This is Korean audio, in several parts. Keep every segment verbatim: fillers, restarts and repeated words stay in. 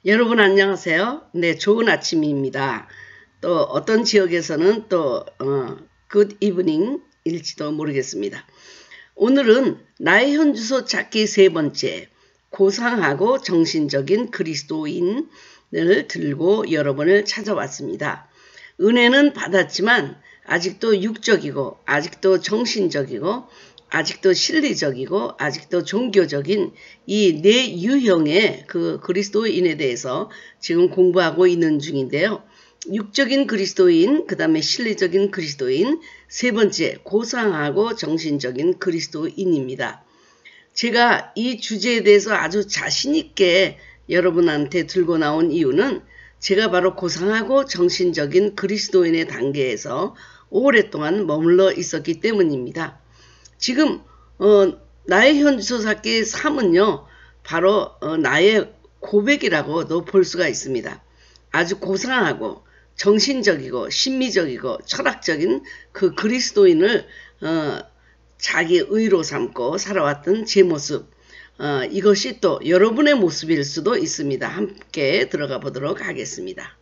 여러분 안녕하세요. 네, 좋은 아침입니다. 또 어떤 지역에서는 또 어, good evening 일지도 모르겠습니다. 오늘은 나의 현주소 찾기 세 번째, 고상하고 정신적인 그리스도인을 들고 여러분을 찾아왔습니다. 은혜는 받았지만 아직도 육적이고 아직도 정신적이고 아직도 실리적이고 아직도 종교적인 이 네 유형의 그 그리스도인에 대해서 지금 공부하고 있는 중인데요. 육적인 그리스도인, 그 다음에 실리적인 그리스도인, 세 번째 고상하고 정신적인 그리스도인입니다. 제가 이 주제에 대해서 아주 자신있게 여러분한테 들고 나온 이유는 제가 바로 고상하고 정신적인 그리스도인의 단계에서 오랫동안 머물러 있었기 때문입니다. 지금 어, 나의 현주소 찾기 삼은요. 바로 어, 나의 고백이라고도 볼 수가 있습니다. 아주 고상하고 정신적이고 심미적이고 철학적인 그 그리스도인을 어, 자기 의로 삼고 살아왔던 제 모습, 어, 이것이 또 여러분의 모습일 수도 있습니다. 함께 들어가 보도록 하겠습니다.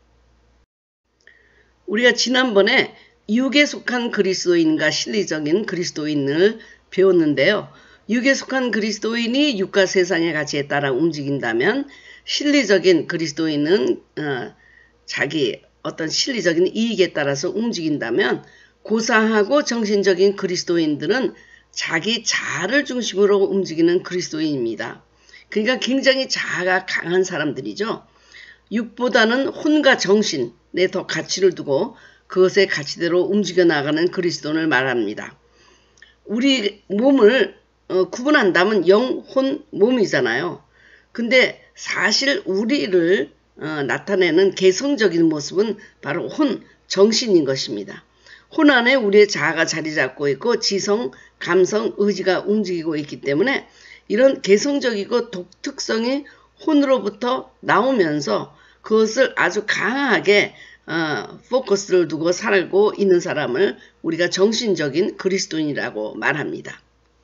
우리가 지난번에 육에 속한 그리스도인과 실리적인 그리스도인을 배웠는데요. 육에 속한 그리스도인이 육과 세상의 가치에 따라 움직인다면 실리적인 그리스도인은 어, 자기 어떤 실리적인 이익에 따라서 움직인다면 고상하고 정신적인 그리스도인들은 자기 자아를 중심으로 움직이는 그리스도인입니다. 그러니까 굉장히 자아가 강한 사람들이죠. 육보다는 혼과 정신에 더 가치를 두고 그것의 가치대로 움직여 나가는 그리스도인을 말합니다. 우리 몸을 어, 구분한다면 영, 혼, 몸이잖아요. 근데 사실 우리를 어, 나타내는 개성적인 모습은 바로 혼, 정신인 것입니다. 혼 안에 우리의 자아가 자리 잡고 있고 지성, 감성, 의지가 움직이고 있기 때문에 이런 개성적이고 독특성이 혼으로부터 나오면서 그것을 아주 강하게 어, 포커스를 두고 살고 있는 사람을 우리가 정신적인 그리스도인이라고 말합니다.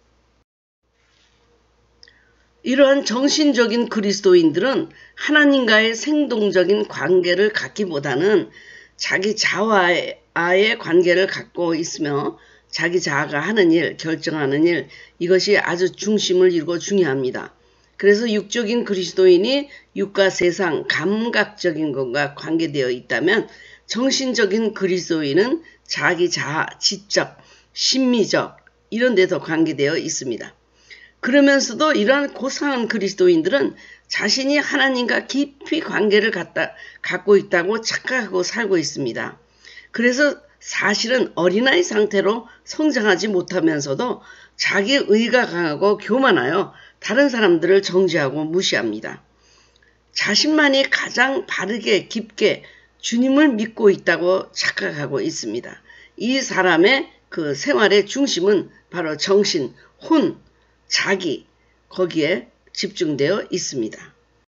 이러한 정신적인 그리스도인들은 하나님과의 생동적인 관계를 갖기보다는 자기 자아와의 관계를 갖고 있으며 자기 자아가 하는 일, 결정하는 일, 이것이 아주 중심을 이루고 중요합니다. 그래서 육적인 그리스도인이 육과 세상, 감각적인 것과 관계되어 있다면 정신적인 그리스도인은 자기 자아, 지적, 심미적 이런 데 더 관계되어 있습니다. 그러면서도 이러한 고상한 그리스도인들은 자신이 하나님과 깊이 관계를 갖다, 갖고 있다고 착각하고 살고 있습니다. 그래서 사실은 어린아이 상태로 성장하지 못하면서도 자기 의가 강하고 교만하여 다른 사람들을 정죄하고 무시합니다. 자신만이 가장 바르게 깊게 주님을 믿고 있다고 착각하고 있습니다. 이 사람의 그 생활의 중심은 바로 정신, 혼, 자기 거기에 집중되어 있습니다.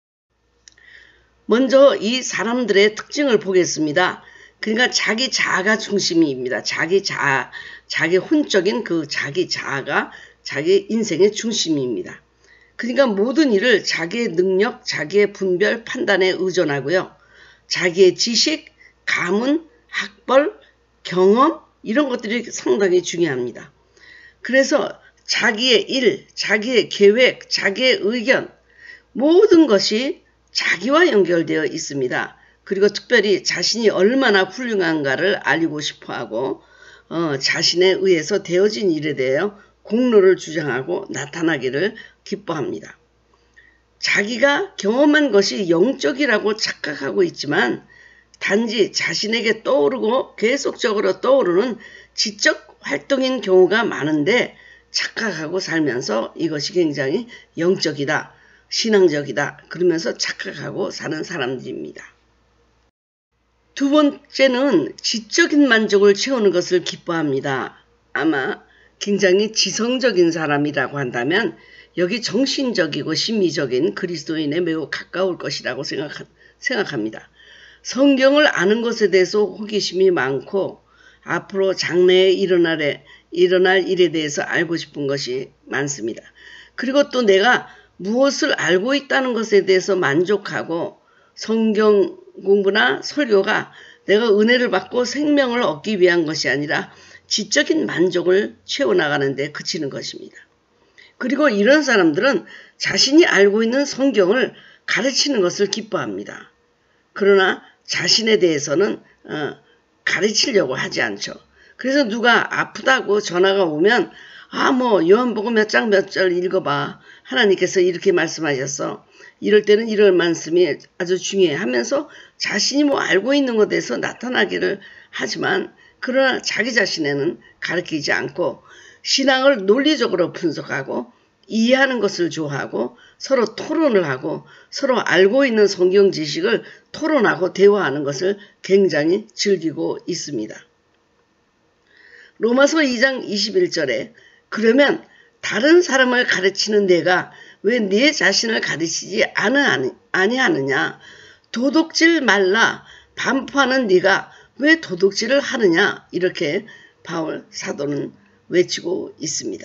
먼저 이 사람들의 특징을 보겠습니다. 그러니까 자기 자아가 중심입니다. 자기 자아, 자기 혼적인 그 자기 자아가 자기 인생의 중심입니다. 그러니까 모든 일을 자기의 능력, 자기의 분별, 판단에 의존하고요. 자기의 지식, 가문, 학벌, 경험 이런 것들이 상당히 중요합니다. 그래서 자기의 일, 자기의 계획, 자기의 의견 모든 것이 자기와 연결되어 있습니다. 그리고 특별히 자신이 얼마나 훌륭한가를 알리고 싶어하고 어, 자신에 의해서 되어진 일에 대해 공로를 주장하고 나타나기를 기뻐합니다. 자기가 경험한 것이 영적이라고 착각하고 있지만 단지 자신에게 떠오르고 계속적으로 떠오르는 지적 활동인 경우가 많은데 착각하고 살면서 이것이 굉장히 영적이다, 신앙적이다 그러면서 착각하고 사는 사람들입니다. 두 번째는 지적인 만족을 채우는 것을 기뻐합니다. 아마 굉장히 지성적인 사람이라고 한다면 여기 정신적이고 심미적인 그리스도인에 매우 가까울 것이라고 생각, 생각합니다. 성경을 아는 것에 대해서 호기심이 많고 앞으로 장래에 일어날, 일어날 일에 대해서 알고 싶은 것이 많습니다. 그리고 또 내가 무엇을 알고 있다는 것에 대해서 만족하고 성경 공부나 설교가 내가 은혜를 받고 생명을 얻기 위한 것이 아니라 지적인 만족을 채워나가는 데 그치는 것입니다. 그리고 이런 사람들은 자신이 알고 있는 성경을 가르치는 것을 기뻐합니다. 그러나 자신에 대해서는 어, 가르치려고 하지 않죠. 그래서 누가 아프다고 전화가 오면 아 뭐 요한복음 몇 장 몇 절 읽어봐. 하나님께서 이렇게 말씀하셨어. 이럴 때는 이럴 말씀이 아주 중요해 하면서 자신이 뭐 알고 있는 것에 대해서 나타나기를 하지만 그러나 자기 자신에는 가르치지 않고 신앙을 논리적으로 분석하고 이해하는 것을 좋아하고 서로 토론을 하고 서로 알고 있는 성경 지식을 토론하고 대화하는 것을 굉장히 즐기고 있습니다. 로마서 이 장 이십일 절에 그러면 다른 사람을 가르치는 내가 왜 네 자신을 가르치지 아니하느냐? 도둑질 말라. 반포하는 네가 왜 도둑질을 하느냐? 이렇게 바울 사도는 외치고 있습니다.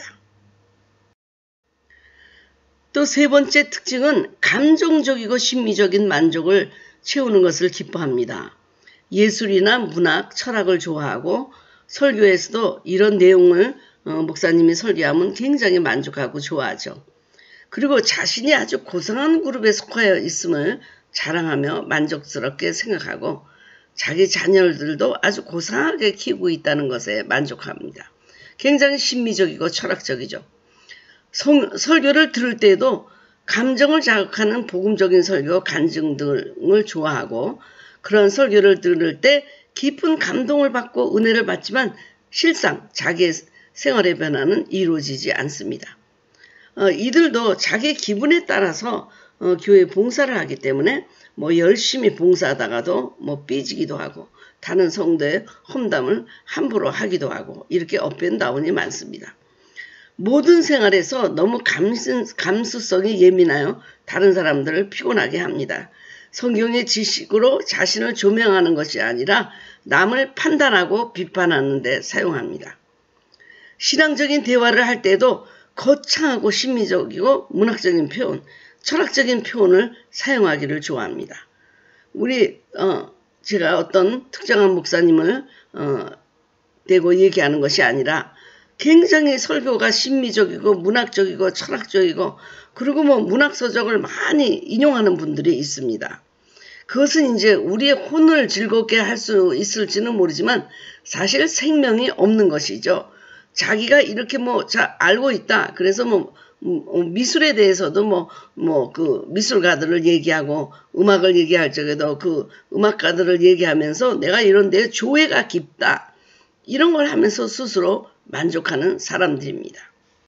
또 세 번째 특징은 감정적이고 심미적인 만족을 채우는 것을 기뻐합니다. 예술이나 문학, 철학을 좋아하고 설교에서도 이런 내용을 어, 목사님이 설교하면 굉장히 만족하고 좋아하죠. 그리고 자신이 아주 고상한 그룹에 속하여 있음을 자랑하며 만족스럽게 생각하고 자기 자녀들도 아주 고상하게 키우고 있다는 것에 만족합니다. 굉장히 심미적이고 철학적이죠. 성, 설교를 들을 때에도 감정을 자극하는 복음적인 설교, 간증 등을 좋아하고 그런 설교를 들을 때 깊은 감동을 받고 은혜를 받지만 실상 자기의 생활의 변화는 이루어지지 않습니다. 어, 이들도 자기 기분에 따라서 어, 교회 봉사를 하기 때문에 뭐 열심히 봉사하다가도 뭐 삐지기도 하고 다른 성도의 험담을 함부로 하기도 하고 이렇게 업앤다운이 많습니다. 모든 생활에서 너무 감수, 감수성이 예민하여 다른 사람들을 피곤하게 합니다. 성경의 지식으로 자신을 조명하는 것이 아니라 남을 판단하고 비판하는 데 사용합니다. 신앙적인 대화를 할 때도 거창하고 심미적이고 문학적인 표현, 철학적인 표현을 사용하기를 좋아합니다. 우리 어, 제가 어떤 특정한 목사님을 어, 대고 얘기하는 것이 아니라 굉장히 설교가 심미적이고 문학적이고 철학적이고 그리고 뭐 문학서적을 많이 인용하는 분들이 있습니다. 그것은 이제 우리의 혼을 즐겁게 할 수 있을지는 모르지만 사실 생명이 없는 것이죠. 자기가 이렇게 뭐 자, 알고 있다. 그래서 뭐 미술에 대해서도 뭐 뭐 그 미술가들을 얘기하고 음악을 얘기할 적에도 그 음악가들을 얘기하면서 내가 이런 데 조예가 깊다. 이런 걸 하면서 스스로 만족하는 사람들입니다.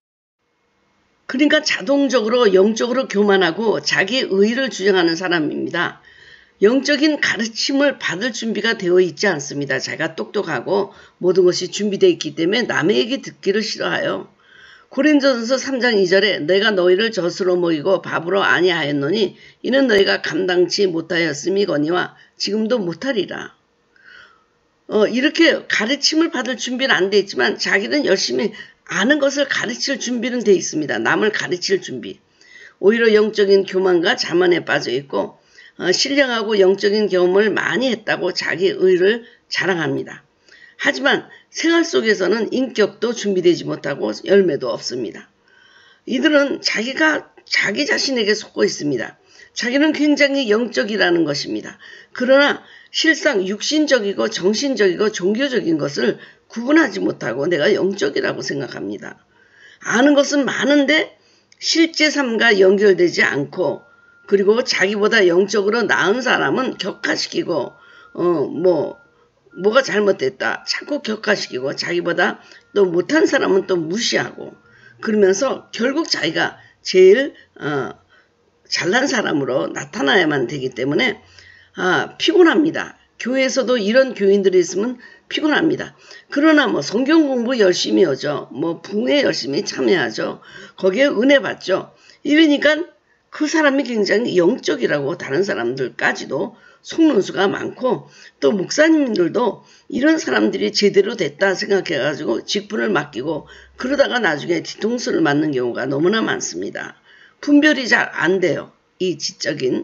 그러니까 자동적으로 영적으로 교만하고 자기 의의를 주장하는 사람입니다. 영적인 가르침을 받을 준비가 되어 있지 않습니다. 자기가 똑똑하고 모든 것이 준비되어 있기 때문에 남의 얘기 듣기를 싫어하여. 고린도전서 삼 장 이 절에 내가 너희를 젖으로 먹이고 밥으로 아니하였노니 이는 너희가 감당치 못하였음이거니와 지금도 못하리라. 어, 이렇게 가르침을 받을 준비는 안 돼 있지만 자기는 열심히 아는 것을 가르칠 준비는 돼 있습니다. 남을 가르칠 준비. 오히려 영적인 교만과 자만에 빠져 있고 어, 신령하고 영적인 경험을 많이 했다고 자기 의를 자랑합니다. 하지만 생활 속에서는 인격도 준비되지 못하고 열매도 없습니다. 이들은 자기가 자기 자신에게 속고 있습니다. 자기는 굉장히 영적이라는 것입니다. 그러나 실상 육신적이고 정신적이고 종교적인 것을 구분하지 못하고 내가 영적이라고 생각합니다. 아는 것은 많은데 실제 삶과 연결되지 않고 그리고 자기보다 영적으로 나은 사람은 격하시키고 어 뭐 뭐가 잘못됐다 자꾸 격하시키고 자기보다 또 못한 사람은 또 무시하고 그러면서 결국 자기가 제일 어, 잘난 사람으로 나타나야만 되기 때문에 아, 피곤합니다. 교회에서도 이런 교인들이 있으면 피곤합니다. 그러나 뭐 성경 공부 열심히 하죠. 뭐 부흥에 열심히 참여하죠. 거기에 은혜 받죠. 이러니까 그 사람이 굉장히 영적이라고 다른 사람들까지도 속는 수가 많고 또 목사님들도 이런 사람들이 제대로 됐다 생각해가지고 직분을 맡기고 그러다가 나중에 뒤통수를 맞는 경우가 너무나 많습니다. 분별이 잘 안 돼요. 이 지적인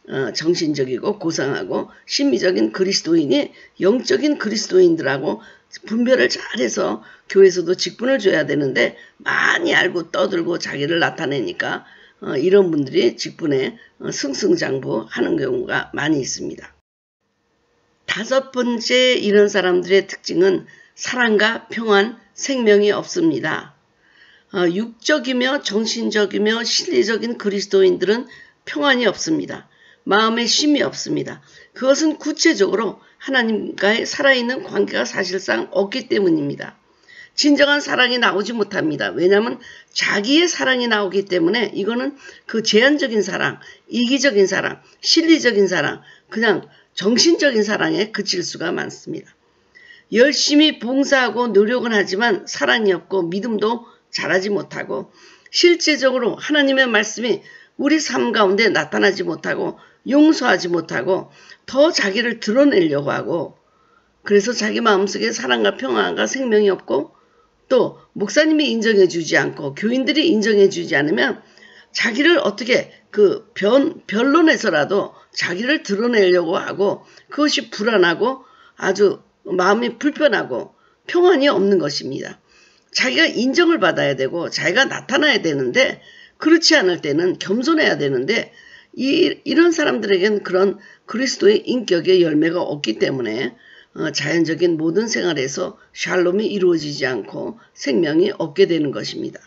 어, 정신적이고 고상하고 심미적인 그리스도인이 영적인 그리스도인들하고 분별을 잘해서 교회에서도 직분을 줘야 되는데 많이 알고 떠들고 자기를 나타내니까 어, 이런 분들이 직분에 어, 승승장구하는 경우가 많이 있습니다. 다섯 번째 이런 사람들의 특징은 사랑과 평안, 생명이 없습니다. 어, 육적이며 정신적이며 실리적인 그리스도인들은 평안이 없습니다. 마음에 쉼이 없습니다. 그것은 구체적으로 하나님과의 살아있는 관계가 사실상 없기 때문입니다. 진정한 사랑이 나오지 못합니다. 왜냐하면 자기의 사랑이 나오기 때문에 이거는 그 제한적인 사랑, 이기적인 사랑, 실리적인 사랑, 그냥 정신적인 사랑에 그칠 수가 많습니다. 열심히 봉사하고 노력은 하지만 사랑이 없고 믿음도 잘하지 못하고 실제적으로 하나님의 말씀이 우리 삶 가운데 나타나지 못하고 용서하지 못하고 더 자기를 드러내려고 하고 그래서 자기 마음속에 사랑과 평안과 생명이 없고 또 목사님이 인정해 주지 않고 교인들이 인정해 주지 않으면 자기를 어떻게 그 변, 변론에서라도 자기를 드러내려고 하고 그것이 불안하고 아주 마음이 불편하고 평안이 없는 것입니다. 자기가 인정을 받아야 되고 자기가 나타나야 되는데 그렇지 않을 때는 겸손해야 되는데 이, 이런 사람들에게는 그런 그리스도의 인격의 열매가 없기 때문에 어, 자연적인 모든 생활에서 샬롬이 이루어지지 않고 생명이 없게 되는 것입니다.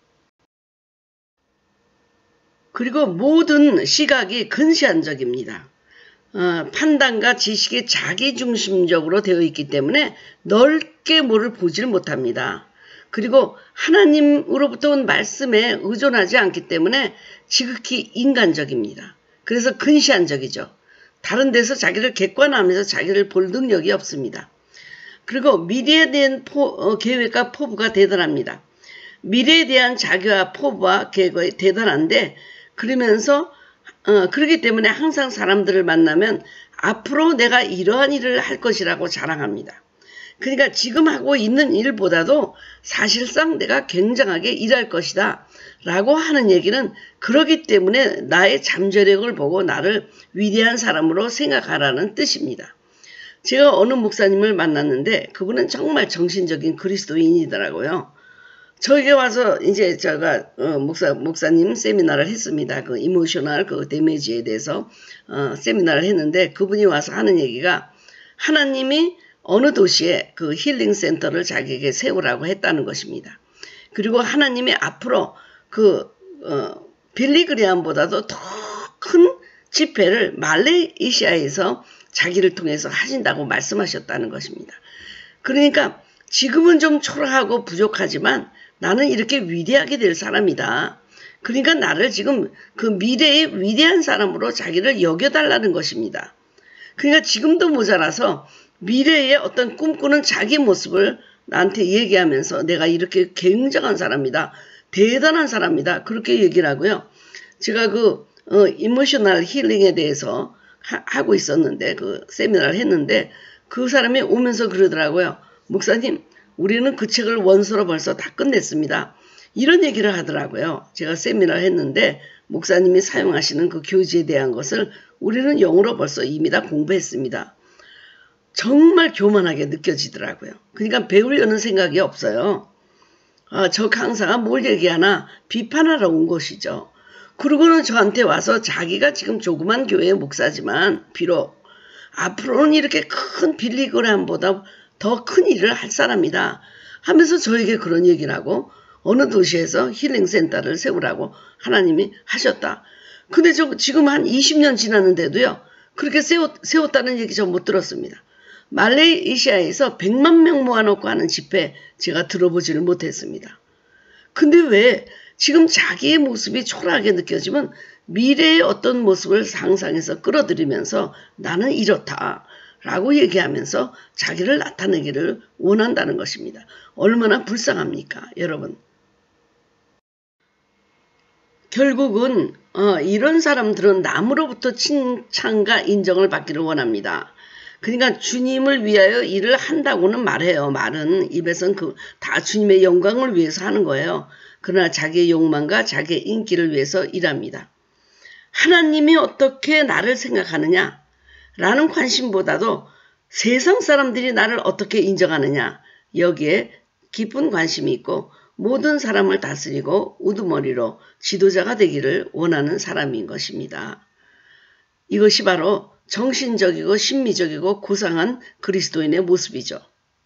그리고 모든 시각이 근시안적입니다. 어, 판단과 지식이 자기중심적으로 되어 있기 때문에 넓게 뭐를 보지를 못합니다. 그리고 하나님으로부터 온 말씀에 의존하지 않기 때문에 지극히 인간적입니다. 그래서 근시안적이죠. 다른 데서 자기를 객관화하면서 자기를 볼 능력이 없습니다. 그리고 미래에 대한 포, 어, 계획과 포부가 대단합니다. 미래에 대한 자기와 포부와 계획이 대단한데 그러면서 어, 그렇기 때문에 항상 사람들을 만나면 앞으로 내가 이러한 일을 할 것이라고 자랑합니다. 그러니까 지금 하고 있는 일보다도 사실상 내가 굉장하게 일할 것이다 라고 하는 얘기는 그러기 때문에 나의 잠재력을 보고 나를 위대한 사람으로 생각하라는 뜻입니다. 제가 어느 목사님을 만났는데 그분은 정말 정신적인 그리스도인이더라고요. 저에게 와서 이제 제가 어, 목사, 목사님 세미나를 했습니다. 그 이모셔널 그 데미지에 대해서 어, 세미나를 했는데 그분이 와서 하는 얘기가 하나님이 어느 도시에 그 힐링 센터를 자기에게 세우라고 했다는 것입니다. 그리고 하나님이 앞으로 그 어, 빌리그레암보다도 더 큰 집회를 말레이시아에서 자기를 통해서 하신다고 말씀하셨다는 것입니다. 그러니까 지금은 좀 초라하고 부족하지만 나는 이렇게 위대하게 될 사람이다. 그러니까 나를 지금 그 미래의 위대한 사람으로 자기를 여겨달라는 것입니다. 그러니까 지금도 모자라서 미래의 어떤 꿈꾸는 자기 모습을 나한테 얘기하면서 내가 이렇게 굉장한 사람이다. 대단한 사람이다. 그렇게 얘기를 하고요. 제가 그 어, 이모셔널 힐링에 대해서 하, 하고 있었는데 그 세미나를 했는데 그 사람이 오면서 그러더라고요. 목사님 우리는 그 책을 원서로 벌써 다 끝냈습니다. 이런 얘기를 하더라고요. 제가 세미나를 했는데 목사님이 사용하시는 그 교재에 대한 것을 우리는 영어로 벌써 이미 다 공부했습니다. 정말 교만하게 느껴지더라고요. 그러니까 배우려는 생각이 없어요. 아, 저 강사가 뭘 얘기하나 비판하러 온 것이죠. 그러고는 저한테 와서 자기가 지금 조그만 교회의 목사지만 비록 앞으로는 이렇게 큰 빌리그레암보다 더 큰 일을 할 사람이다 하면서 저에게 그런 얘기를 하고 어느 도시에서 힐링센터를 세우라고 하나님이 하셨다. 근데 저 지금 한 이십 년 지났는데도요. 그렇게 세웠, 세웠다는 얘기 저 못 들었습니다. 말레이시아에서 백만 명 모아놓고 하는 집회 제가 들어보지를 못했습니다. 근데 왜 지금 자기의 모습이 초라하게 느껴지면 미래의 어떤 모습을 상상해서 끌어들이면서 나는 이렇다 라고 얘기하면서 자기를 나타내기를 원한다는 것입니다. 얼마나 불쌍합니까 여러분. 결국은 어, 이런 사람들은 남으로부터 칭찬과 인정을 받기를 원합니다. 그러니까 주님을 위하여 일을 한다고는 말해요. 말은 입에서는 그 다 주님의 영광을 위해서 하는 거예요. 그러나 자기의 욕망과 자기의 인기를 위해서 일합니다. 하나님이 어떻게 나를 생각하느냐 라는 관심보다도 세상 사람들이 나를 어떻게 인정하느냐 여기에 깊은 관심이 있고 모든 사람을 다스리고 우두머리로 지도자가 되기를 원하는 사람인 것입니다. 이것이 바로 정신적이고 심미적이고 고상한 그리스도인의 모습이죠.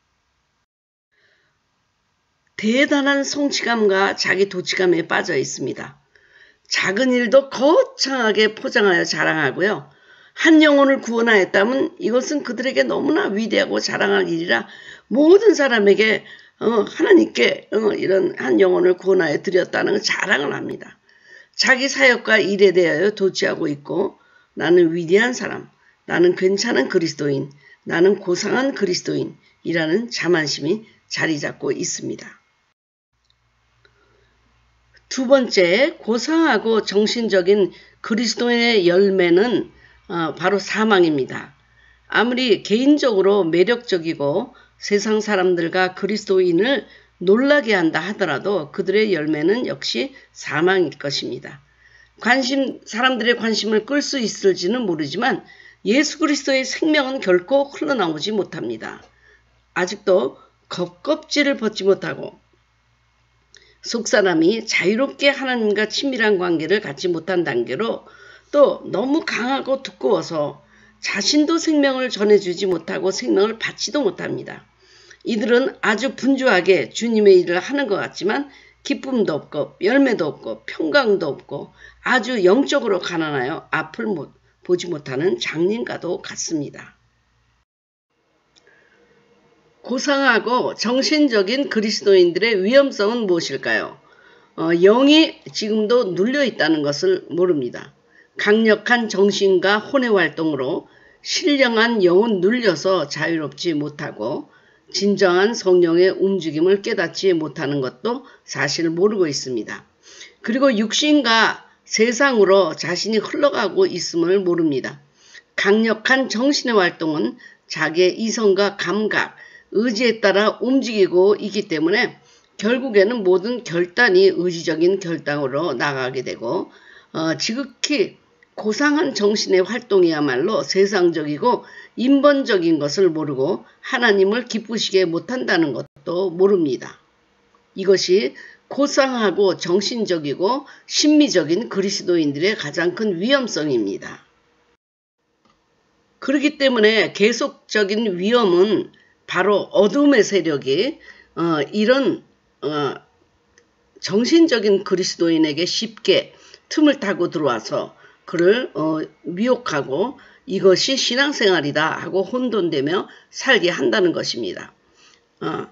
대단한 성취감과 자기 도취감에 빠져 있습니다. 작은 일도 거창하게 포장하여 자랑하고요. 한 영혼을 구원하였다면 이것은 그들에게 너무나 위대하고 자랑할 일이라 모든 사람에게 어, 하나님께 어, 이런 한 영혼을 구원하여 드렸다는 자랑을 합니다. 자기 사역과 일에 대하여 도취하고 있고 나는 위대한 사람, 나는 괜찮은 그리스도인, 나는 고상한 그리스도인이라는 자만심이 자리 잡고 있습니다. 두 번째, 고상하고 정신적인 그리스도인의 열매는 어, 바로 사망입니다. 아무리 개인적으로 매력적이고 세상 사람들과 그리스도인을 놀라게 한다 하더라도 그들의 열매는 역시 사망일 것입니다. 관심, 사람들의 관심을 끌 수 있을지는 모르지만 예수 그리스도의 생명은 결코 흘러나오지 못합니다. 아직도 겉껍질을 벗지 못하고 속사람이 자유롭게 하나님과 친밀한 관계를 갖지 못한 단계로 또 너무 강하고 두꺼워서 자신도 생명을 전해주지 못하고 생명을 받지도 못합니다. 이들은 아주 분주하게 주님의 일을 하는 것 같지만 기쁨도 없고 열매도 없고 평강도 없고 아주 영적으로 가난하여 앞을 못, 보지 못하는 장님과도 같습니다. 고상하고 정신적인 그리스도인들의 위험성은 무엇일까요? 어, 영이 지금도 눌려 있다는 것을 모릅니다. 강력한 정신과 혼의 활동으로 신령한 영은 눌려서 자유롭지 못하고 진정한 성령의 움직임을 깨닫지 못하는 것도 사실 모르고 있습니다. 그리고 육신과 세상으로 자신이 흘러가고 있음을 모릅니다. 강력한 정신의 활동은 자기의 이성과 감각, 의지에 따라 움직이고 있기 때문에 결국에는 모든 결단이 의지적인 결단으로 나가게 되고 어, 지극히 고상한 정신의 활동이야말로 세상적이고 인본적인 것을 모르고 하나님을 기쁘시게 못한다는 것도 모릅니다. 이것이 고상하고 정신적이고 심미적인 그리스도인들의 가장 큰 위험성입니다. 그렇기 때문에 계속적인 위험은 바로 어둠의 세력이 어, 이런 어, 정신적인 그리스도인에게 쉽게 틈을 타고 들어와서 그를 어, 미혹하고 이것이 신앙생활이다 하고 혼돈되며 살게 한다는 것입니다. 어,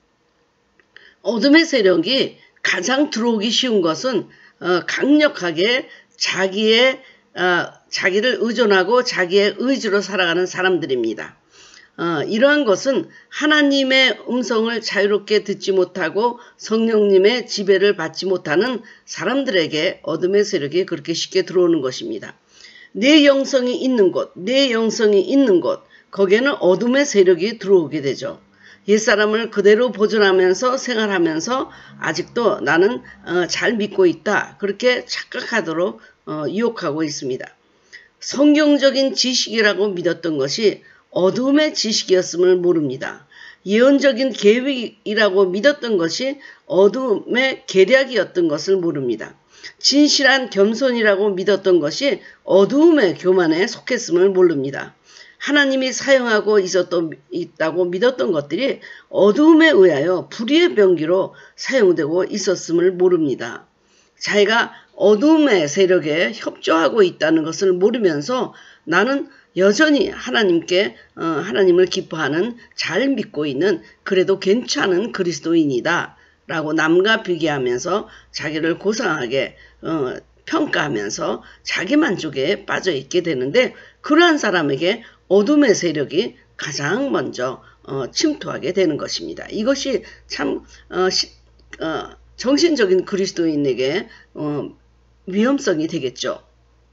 어둠의 세력이 가장 들어오기 쉬운 것은 어, 강력하게 자기의 어, 자기를 의존하고 자기의 의지로 살아가는 사람들입니다. 어, 이러한 것은 하나님의 음성을 자유롭게 듣지 못하고 성령님의 지배를 받지 못하는 사람들에게 어둠의 세력이 그렇게 쉽게 들어오는 것입니다. 내 영성이 있는 곳, 내 영성이 있는 곳, 거기에는 어둠의 세력이 들어오게 되죠. 옛사람을 그대로 보존하면서 생활하면서 아직도 나는 어, 잘 믿고 있다. 그렇게 착각하도록 어, 유혹하고 있습니다. 성경적인 지식이라고 믿었던 것이 어둠의 지식이었음을 모릅니다. 예언적인 계획이라고 믿었던 것이 어둠의 계략이었던 것을 모릅니다. 진실한 겸손이라고 믿었던 것이 어두움의 교만에 속했음을 모릅니다. 하나님이 사용하고 있었던, 있다고 믿었던 것들이 어두움에 의하여 불의의 병기로 사용되고 있었음을 모릅니다. 자기가 어두움의 세력에 협조하고 있다는 것을 모르면서 나는 여전히 하나님께 어, 하나님을 기뻐하는 잘 믿고 있는 그래도 괜찮은 그리스도인이다 라고 남과 비교하면서 자기를 고상하게 어, 평가하면서 자기 만족에 빠져 있게 되는데 그러한 사람에게 어둠의 세력이 가장 먼저 어, 침투하게 되는 것입니다. 이것이 참 어, 시, 어, 정신적인 그리스도인에게 어, 위험성이 되겠죠.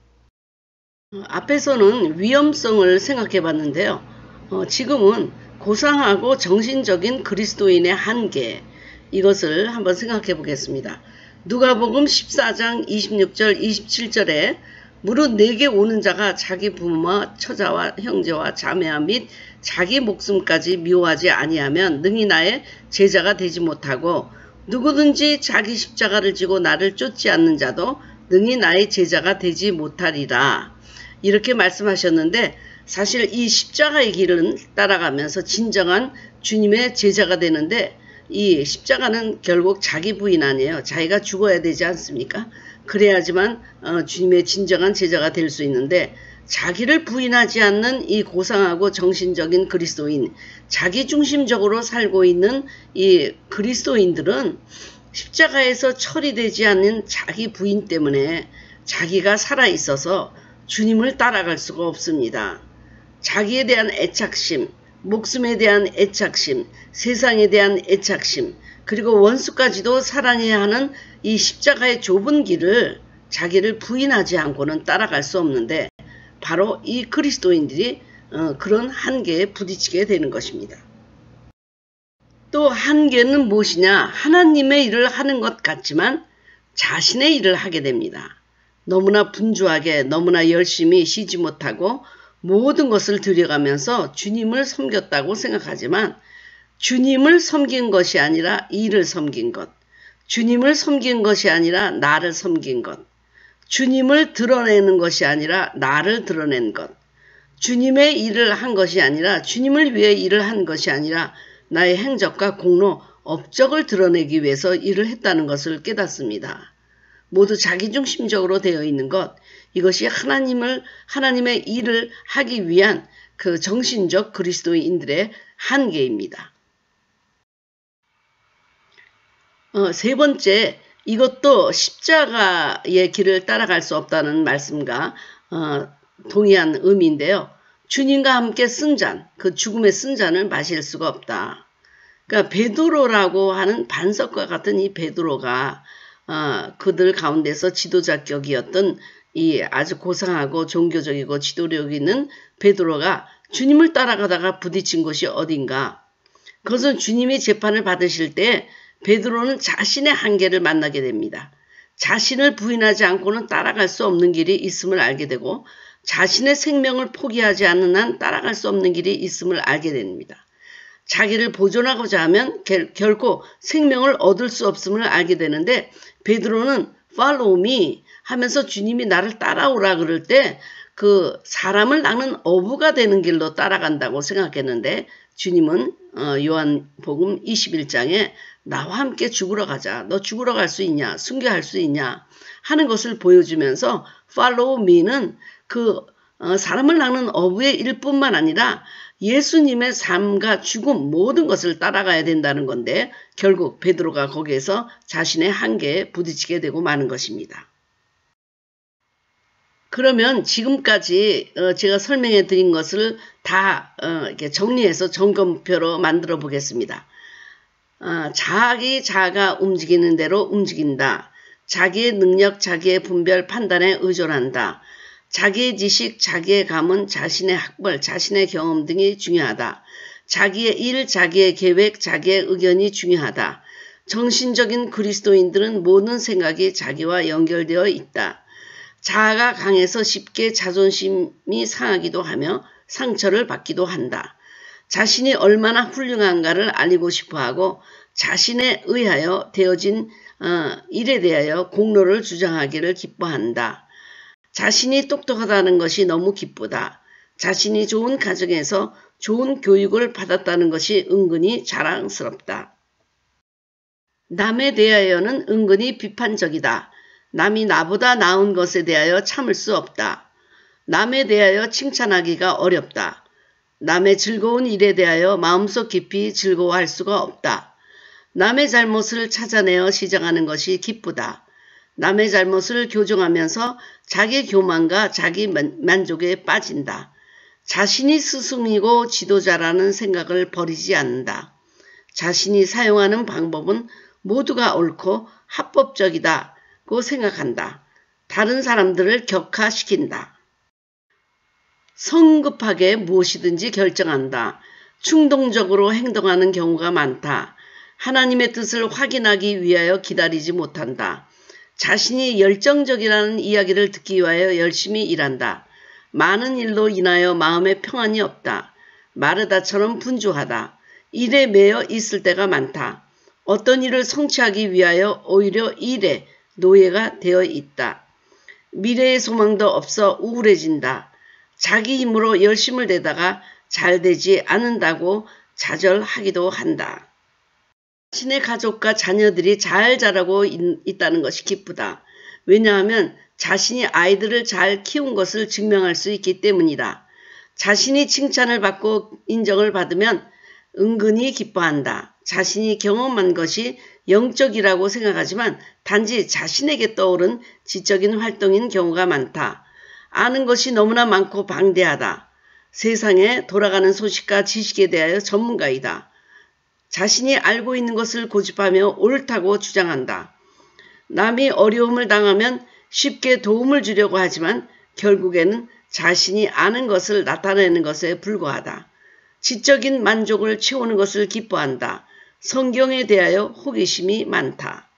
앞에서는 위험성을 생각해 봤는데요. 어, 지금은 고상하고 정신적인 그리스도인의 한계, 이것을 한번 생각해 보겠습니다. 누가복음 십사 장 이십육 절 이십칠 절에 무릇 내게 오는 자가 자기 부모와 처자와 형제와 자매와 및 자기 목숨까지 미워하지 아니하면 능히 나의 제자가 되지 못하고 누구든지 자기 십자가를 지고 나를 쫓지 않는 자도 능히 나의 제자가 되지 못하리라. 이렇게 말씀하셨는데 사실 이 십자가의 길은 따라가면서 진정한 주님의 제자가 되는데 이 십자가는 결국 자기 부인 아니에요. 자기가 죽어야 되지 않습니까? 그래야지만 어, 주님의 진정한 제자가 될 수 있는데 자기를 부인하지 않는 이 고상하고 정신적인 그리스도인, 자기중심적으로 살고 있는 이 그리스도인들은 십자가에서 처리되지 않는 자기 부인 때문에 자기가 살아있어서 주님을 따라갈 수가 없습니다. 자기에 대한 애착심, 목숨에 대한 애착심, 세상에 대한 애착심, 그리고 원수까지도 사랑해야 하는 이 십자가의 좁은 길을 자기를 부인하지 않고는 따라갈 수 없는데 바로 이 그리스도인들이 어, 그런 한계에 부딪히게 되는 것입니다. 또 한계는 무엇이냐? 하나님의 일을 하는 것 같지만 자신의 일을 하게 됩니다. 너무나 분주하게 너무나 열심히 쉬지 못하고 모든 것을 들여가면서 주님을 섬겼다고 생각하지만 주님을 섬긴 것이 아니라 일을 섬긴 것, 주님을 섬긴 것이 아니라 나를 섬긴 것, 주님을 드러내는 것이 아니라 나를 드러낸 것, 주님의 일을 한 것이 아니라 주님을 위해 일을 한 것이 아니라 나의 행적과 공로, 업적을 드러내기 위해서 일을 했다는 것을 깨닫습니다. 모두 자기중심적으로 되어 있는 것, 이것이 하나님을, 하나님의 일을 하기 위한 그 정신적 그리스도인들의 한계입니다. 어, 세 번째, 이것도 십자가의 길을 따라갈 수 없다는 말씀과 어, 동의한 의미인데요. 주님과 함께 쓴 잔, 그 죽음의 쓴 잔을 마실 수가 없다. 그러니까 베드로라고 하는 반석과 같은 이 베드로가 어, 그들 가운데서 지도자격이었던 이 아주 고상하고 종교적이고 지도력 있는 베드로가 주님을 따라가다가 부딪힌 곳이 어딘가. 그것은 주님이 재판을 받으실 때 베드로는 자신의 한계를 만나게 됩니다. 자신을 부인하지 않고는 따라갈 수 없는 길이 있음을 알게 되고 자신의 생명을 포기하지 않는 한 따라갈 수 없는 길이 있음을 알게 됩니다. 자기를 보존하고자 하면 결, 결코 생명을 얻을 수 없음을 알게 되는데 베드로는 follow me 하면서 주님이 나를 따라오라 그럴 때 그 사람을 낚는 어부가 되는 길로 따라간다고 생각했는데 주님은 어, 요한복음 이십일 장에 나와 함께 죽으러 가자. 너 죽으러 갈 수 있냐? 순교할 수 있냐? 하는 것을 보여주면서 follow me는 그 어, 사람을 낚는 어부의 일뿐만 아니라 예수님의 삶과 죽음 모든 것을 따라가야 된다는 건데 결국 베드로가 거기에서 자신의 한계에 부딪히게 되고 마는 것입니다. 그러면 지금까지 어, 제가 설명해 드린 것을 다 어, 이렇게 정리해서 점검표로 만들어 보겠습니다. 어, 자기 자아가 움직이는 대로 움직인다. 자기의 능력, 자기의 분별, 판단에 의존한다. 자기의 지식, 자기의 감은, 자신의 학벌, 자신의 경험 등이 중요하다. 자기의 일, 자기의 계획, 자기의 의견이 중요하다. 정신적인 그리스도인들은 모든 생각이 자기와 연결되어 있다. 자아가 강해서 쉽게 자존심이 상하기도 하며 상처를 받기도 한다. 자신이 얼마나 훌륭한가를 알리고 싶어하고 자신에 의하여 되어진 어, 일에 대하여 공로를 주장하기를 기뻐한다. 자신이 똑똑하다는 것이 너무 기쁘다. 자신이 좋은 가정에서 좋은 교육을 받았다는 것이 은근히 자랑스럽다. 남에 대하여는 은근히 비판적이다. 남이 나보다 나은 것에 대하여 참을 수 없다. 남에 대하여 칭찬하기가 어렵다. 남의 즐거운 일에 대하여 마음속 깊이 즐거워할 수가 없다. 남의 잘못을 찾아내어 시정하는 것이 기쁘다. 남의 잘못을 교정하면서 자기 교만과 자기 만족에 빠진다. 자신이 스승이고 지도자라는 생각을 버리지 않는다. 자신이 사용하는 방법은 모두가 옳고 합법적이다고 생각한다. 다른 사람들을 격하시킨다. 성급하게 무엇이든지 결정한다. 충동적으로 행동하는 경우가 많다. 하나님의 뜻을 확인하기 위하여 기다리지 못한다. 자신이 열정적이라는 이야기를 듣기 위하여 열심히 일한다. 많은 일로 인하여 마음에 평안이 없다. 마르다처럼 분주하다. 일에 매여 있을 때가 많다. 어떤 일을 성취하기 위하여 오히려 일에 노예가 되어 있다. 미래의 소망도 없어 우울해진다. 자기 힘으로 열심을 내다가 잘 되지 않는다고 좌절하기도 한다. 자신의 가족과 자녀들이 잘 자라고 있다는 것이 기쁘다. 왜냐하면 자신이 아이들을 잘 키운 것을 증명할 수 있기 때문이다. 자신이 칭찬을 받고 인정을 받으면 은근히 기뻐한다. 자신이 경험한 것이 영적이라고 생각하지만 단지 자신에게 떠오른 지적인 활동인 경우가 많다. 아는 것이 너무나 많고 방대하다. 세상에 돌아가는 소식과 지식에 대하여 전문가이다. 자신이 알고 있는 것을 고집하며 옳다고 주장한다. 남이 어려움을 당하면 쉽게 도움을 주려고 하지만 결국에는 자신이 아는 것을 나타내는 것에 불과하다. 지적인 만족을 채우는 것을 기뻐한다. 성경에 대하여 호기심이 많다.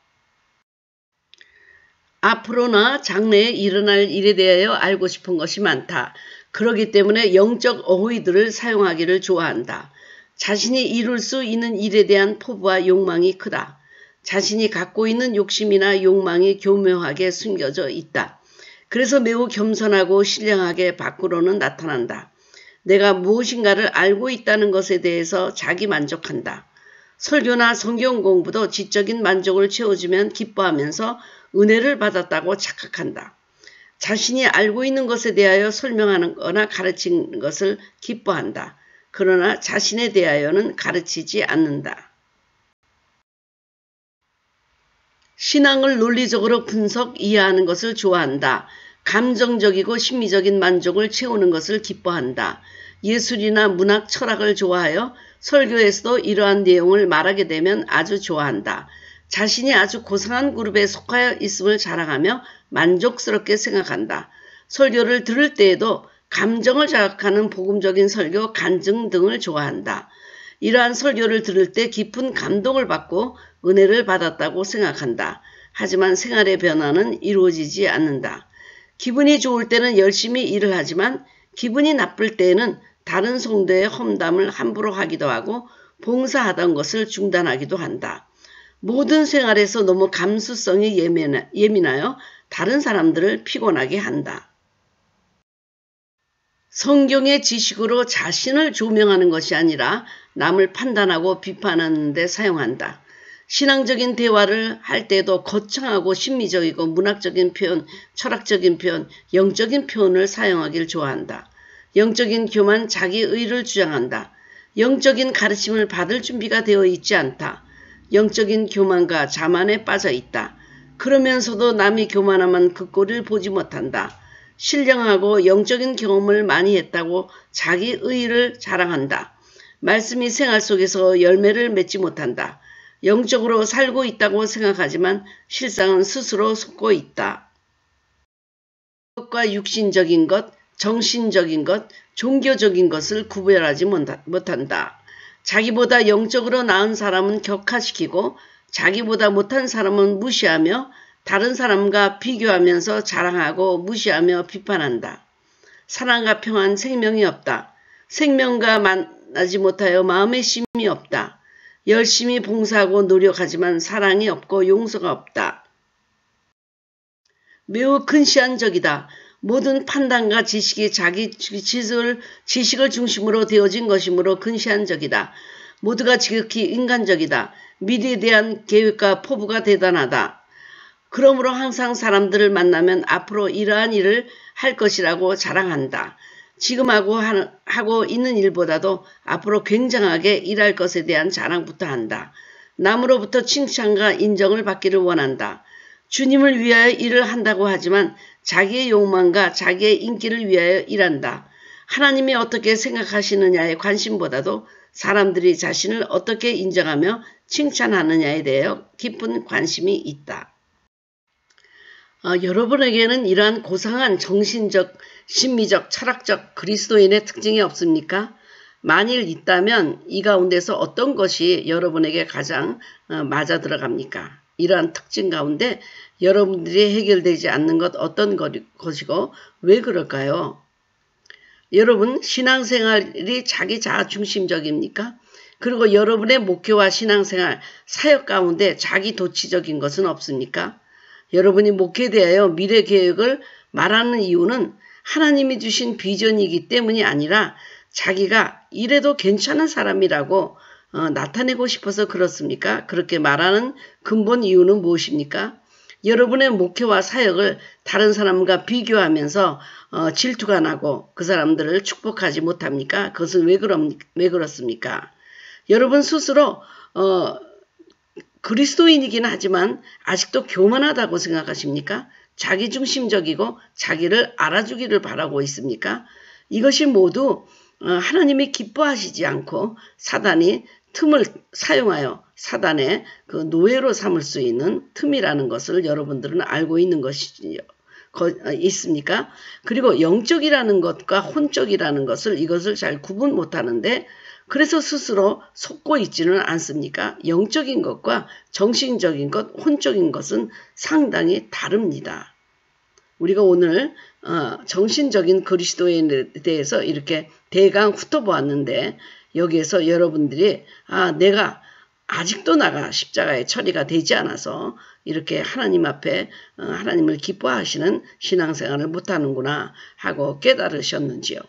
앞으로나 장래에 일어날 일에 대하여 알고 싶은 것이 많다. 그렇기 때문에 영적 어휘들을 사용하기를 좋아한다. 자신이 이룰 수 있는 일에 대한 포부와 욕망이 크다. 자신이 갖고 있는 욕심이나 욕망이 교묘하게 숨겨져 있다. 그래서 매우 겸손하고 신령하게 밖으로는 나타난다. 내가 무엇인가를 알고 있다는 것에 대해서 자기 만족한다. 설교나 성경 공부도 지적인 만족을 채워주면 기뻐하면서 은혜를 받았다고 착각한다. 자신이 알고 있는 것에 대하여 설명하는 거나 가르치는 것을 기뻐한다. 그러나 자신에 대하여는 가르치지 않는다. 신앙을 논리적으로 분석, 이해하는 것을 좋아한다. 감정적이고 심미적인 만족을 채우는 것을 기뻐한다. 예술이나 문학, 철학을 좋아하여 설교에서도 이러한 내용을 말하게 되면 아주 좋아한다. 자신이 아주 고상한 그룹에 속하여 있음을 자랑하며 만족스럽게 생각한다. 설교를 들을 때에도 감정을 자극하는 복음적인 설교, 간증 등을 좋아한다. 이러한 설교를 들을 때 깊은 감동을 받고 은혜를 받았다고 생각한다. 하지만 생활의 변화는 이루어지지 않는다. 기분이 좋을 때는 열심히 일을 하지만 기분이 나쁠 때에는 다른 성도의 험담을 함부로 하기도 하고 봉사하던 것을 중단하기도 한다. 모든 생활에서 너무 감수성이 예민하여 다른 사람들을 피곤하게 한다. 성경의 지식으로 자신을 조명하는 것이 아니라 남을 판단하고 비판하는 데 사용한다. 신앙적인 대화를 할 때도 거창하고 심미적이고 문학적인 표현, 철학적인 표현, 영적인 표현을 사용하기를 좋아한다. 영적인 교만, 자기 의를 주장한다. 영적인 가르침을 받을 준비가 되어 있지 않다. 영적인 교만과 자만에 빠져 있다. 그러면서도 남이 교만하면 그 꼴을 보지 못한다. 신령하고 영적인 경험을 많이 했다고 자기 의의를 자랑한다. 말씀이 생활 속에서 열매를 맺지 못한다. 영적으로 살고 있다고 생각하지만 실상은 스스로 속고 있다. 것과 육신적인 것, 정신적인 것, 종교적인 것을 구별하지 못한다. 자기보다 영적으로 나은 사람은 격하시키고 자기보다 못한 사람은 무시하며 다른 사람과 비교하면서 자랑하고 무시하며 비판한다. 사랑과 평안, 생명이 없다. 생명과 만나지 못하여 마음에 쉼이 없다. 열심히 봉사하고 노력하지만 사랑이 없고 용서가 없다. 매우 근시안적이다. 모든 판단과 지식이 자기 지식을, 지식을 중심으로 되어진 것이므로 근시안적이다. 모두가 지극히 인간적이다. 미래에 대한 계획과 포부가 대단하다. 그러므로 항상 사람들을 만나면 앞으로 이러한 일을 할 것이라고 자랑한다. 지금 하고, 하고 있는 일보다도 앞으로 굉장하게 일할 것에 대한 자랑부터 한다. 남으로부터 칭찬과 인정을 받기를 원한다. 주님을 위하여 일을 한다고 하지만 자기의 욕망과 자기의 인기를 위하여 일한다. 하나님이 어떻게 생각하시느냐에 관심보다도 사람들이 자신을 어떻게 인정하며 칭찬하느냐에 대하여 깊은 관심이 있다. 어, 여러분에게는 이러한 고상한 정신적, 심미적, 철학적 그리스도인의 특징이 없습니까? 만일 있다면 이 가운데서 어떤 것이 여러분에게 가장 어, 맞아 들어갑니까? 이러한 특징 가운데 여러분들이 해결되지 않는 것 어떤 것이고 왜 그럴까요? 여러분 신앙생활이 자기 자아 중심적입니까? 그리고 여러분의 목회와 신앙생활, 사역 가운데 자기 도취적인 것은 없습니까? 여러분이 목회에 대하여 미래 계획을 말하는 이유는 하나님이 주신 비전이기 때문이 아니라 자기가 이래도 괜찮은 사람이라고 어, 나타내고 싶어서 그렇습니까? 그렇게 말하는 근본 이유는 무엇입니까? 여러분의 목회와 사역을 다른 사람과 비교하면서 어, 질투가 나고 그 사람들을 축복하지 못합니까? 그것은 왜, 그럽, 왜 그렇습니까? 여러분 스스로 어, 그리스도인이긴 하지만 아직도 교만하다고 생각하십니까? 자기중심적이고 자기를 알아주기를 바라고 있습니까? 이것이 모두 하나님이 기뻐하시지 않고 사단이 틈을 사용하여 사단의 그 노예로 삼을 수 있는 틈이라는 것을 여러분들은 알고 있는 것이죠. 있습니까? 그리고 영적이라는 것과 혼적이라는 것을 이것을 잘 구분 못하는데 그래서 스스로 속고 있지는 않습니까? 영적인 것과 정신적인 것, 혼적인 것은 상당히 다릅니다. 우리가 오늘 어, 정신적인 그리스도인에 대해서 이렇게 대강 훑어보았는데 여기에서 여러분들이 아 내가 아직도 나가 십자가의 처리가 되지 않아서 이렇게 하나님 앞에 어, 하나님을 기뻐하시는 신앙생활을 못하는구나 하고 깨달으셨는지요.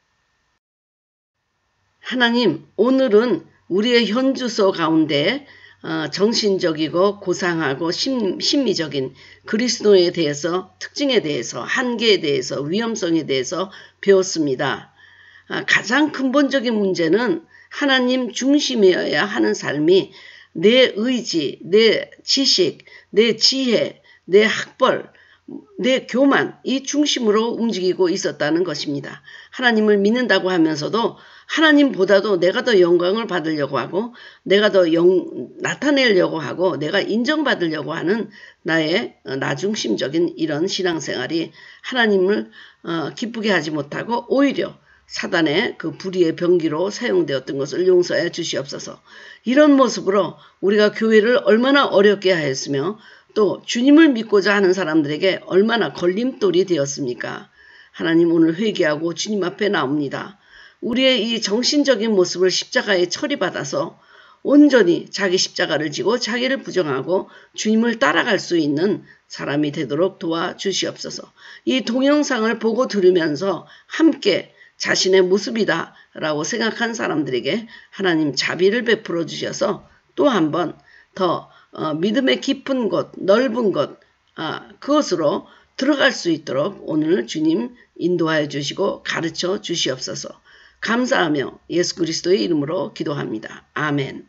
하나님 오늘은 우리의 현주소 가운데 어, 정신적이고 고상하고 심, 심미적인 그리스도에 대해서 특징에 대해서 한계에 대해서 위험성에 대해서 배웠습니다. 아, 가장 근본적인 문제는 하나님 중심이어야 하는 삶이 내 의지, 내 지식, 내 지혜, 내 학벌, 내 교만 이 중심으로 움직이고 있었다는 것입니다. 하나님을 믿는다고 하면서도 하나님보다도 내가 더 영광을 받으려고 하고 내가 더 영, 나타내려고 하고 내가 인정받으려고 하는 나의 나중심적인 이런 신앙생활이 하나님을 어, 기쁘게 하지 못하고 오히려 사단의 그 불의의 병기로 사용되었던 것을 용서해 주시옵소서. 이런 모습으로 우리가 교회를 얼마나 어렵게 하였으며 또 주님을 믿고자 하는 사람들에게 얼마나 걸림돌이 되었습니까? 하나님 오늘 회개하고 주님 앞에 나옵니다. 우리의 이 정신적인 모습을 십자가에 처리받아서 온전히 자기 십자가를 지고 자기를 부정하고 주님을 따라갈 수 있는 사람이 되도록 도와주시옵소서. 이 동영상을 보고 들으면서 함께 자신의 모습이다 라고 생각한 사람들에게 하나님 자비를 베풀어 주셔서 또 한 번 더 어, 믿음의 깊은 곳, 넓은 곳 아, 그것으로 들어갈 수 있도록 오늘 주님 인도하여 주시고 가르쳐 주시옵소서. 감사하며 예수 그리스도의 이름으로 기도합니다. 아멘.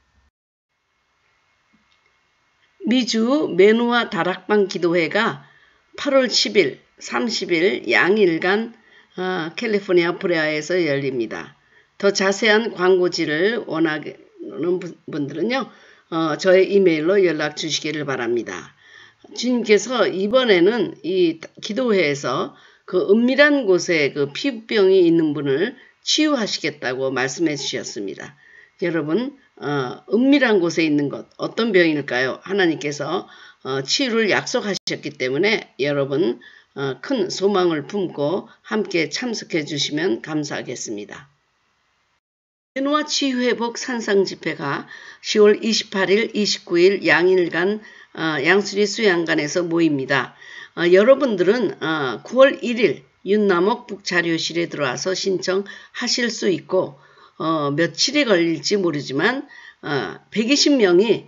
미주 메누아 다락방 기도회가 팔월 십일, 삼십일 양일간 어, 캘리포니아 브레아에서 열립니다. 더 자세한 광고지를 원하는 분들은요. 어, 저의 이메일로 연락 주시기를 바랍니다. 주님께서 이번에는 이 기도회에서 그 은밀한 곳에 그 피부병이 있는 분을 치유하시겠다고 말씀해 주셨습니다. 여러분 어, 은밀한 곳에 있는 것 어떤 병일까요? 하나님께서 어, 치유를 약속하셨기 때문에 여러분 어, 큰 소망을 품고 함께 참석해 주시면 감사하겠습니다. 메누아 치유회복 산상집회가 시월 이십팔일, 이십구일 양일간 어, 양수리 수양관에서 모입니다. 어, 여러분들은 어, 구월 일일 윤남옥 북자료실에 들어와서 신청하실 수 있고 어, 며칠이 걸릴지 모르지만 어, 백이십 명이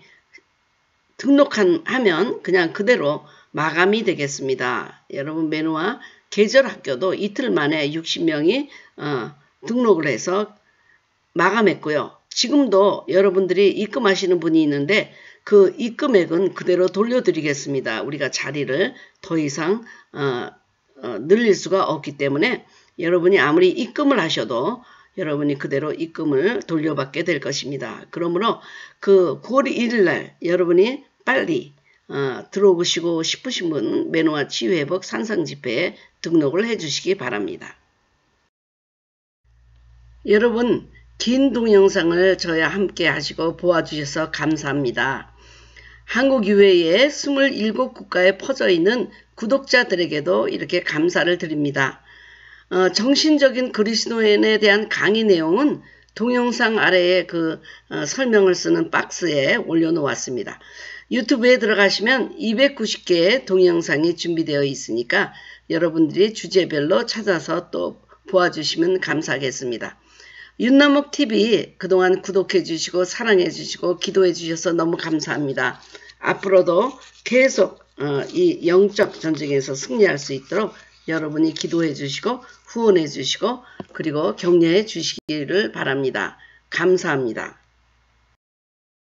등록하면 그냥 그대로 마감이 되겠습니다. 여러분 메누아 계절학교도 이틀 만에 육십 명이 어, 등록을 해서 마감했고요. 지금도 여러분들이 입금하시는 분이 있는데 그 입금액은 그대로 돌려드리겠습니다. 우리가 자리를 더 이상 어, 어, 늘릴 수가 없기 때문에 여러분이 아무리 입금을 하셔도 여러분이 그대로 입금을 돌려받게 될 것입니다. 그러므로 그 구월 일일 날 여러분이 빨리 어, 들어오시고 싶으신 분 메누아 치유회복 산상집회에 등록을 해주시기 바랍니다. 여러분 긴 동영상을 저와 함께 하시고 보아주셔서 감사합니다. 한국 이외에 이십칠 국가에 퍼져 있는 구독자들에게도 이렇게 감사를 드립니다. 어, 정신적인 그리스도인에 대한 강의 내용은 동영상 아래에 그 어, 설명을 쓰는 박스에 올려놓았습니다. 유튜브에 들어가시면 이백구십 개의 동영상이 준비되어 있으니까 여러분들이 주제별로 찾아서 또 보아주시면 감사하겠습니다. 윤남옥티비 그동안 구독해 주시고 사랑해 주시고 기도해 주셔서 너무 감사합니다. 앞으로도 계속 어, 이 영적 전쟁에서 승리할 수 있도록 여러분이 기도해 주시고 후원해 주시고 그리고 격려해 주시기를 바랍니다. 감사합니다.